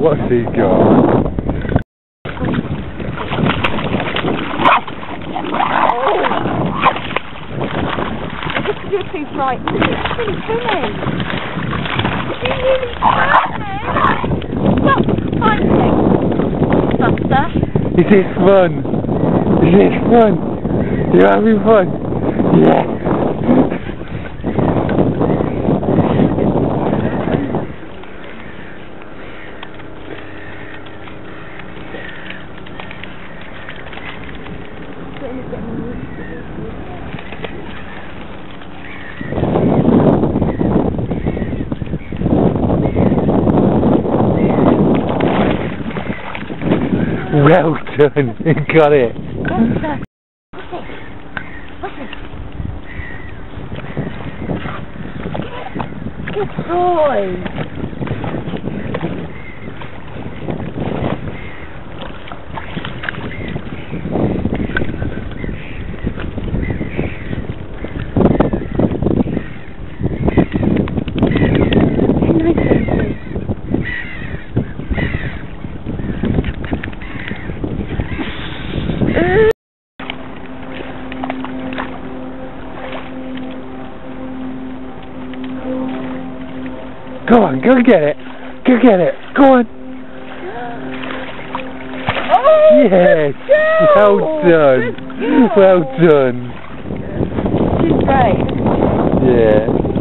what's he got? You're too frightened. It's really funny. You're really funny. Stop fighting, Buster. Is this fun? Is this fun? You're having fun? Yeah. Well done, you got it. Good boy. Go on, go get it. Go get it. Go on. Oh, yes. Well done. Well done. She's great. Yeah.